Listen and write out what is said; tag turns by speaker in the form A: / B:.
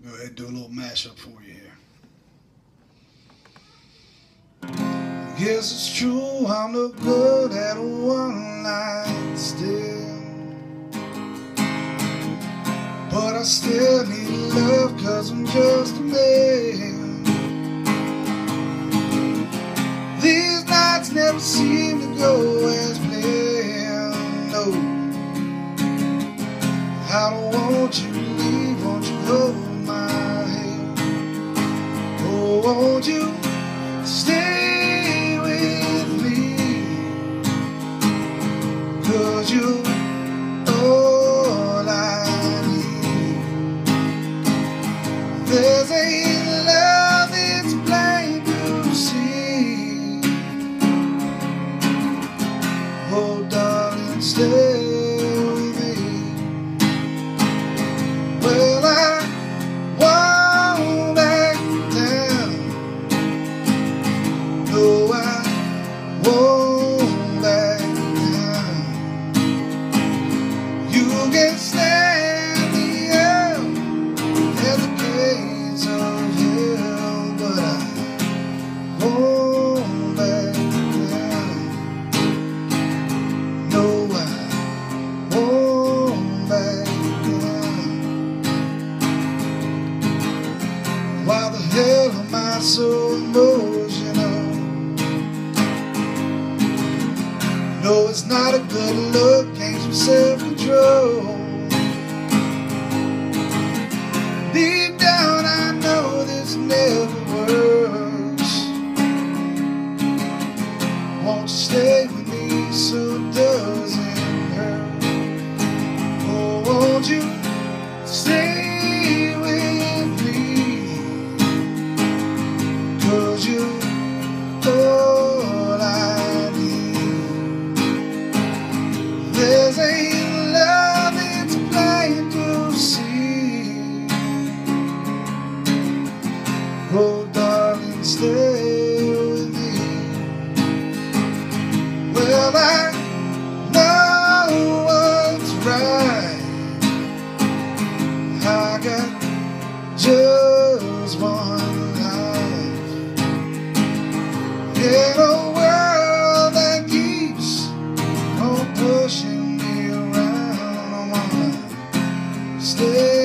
A: Go ahead and do a little mashup for you here. Yes, it's true, I'm no good at a one-night stand, but I still need love 'cause I'm just a man. These nights never seem to go as planned, no. I don't want you to leave, won't you hold my hand? Oh, won't you stay with me? 'Cause you're all I need. There's a love that's plain to see. Oh, darling, stay. Well, I won't back down. No, I won't back down. You can stand the hell at the gates of hell, but I won't back down. No, I won't back down. Why the hell am I so emotional? No, it's not a good look, gain some self-control. Deep down I know this never works. Won't you stay with me so it doesn't hurt? Oh, won't you stay with me? 'Cause you're all I need. There's a love that's plain to see. Oh, darling, stay with me. Well, I know what's right. I got just one life in a world that keeps on pushing me around. I wanna stay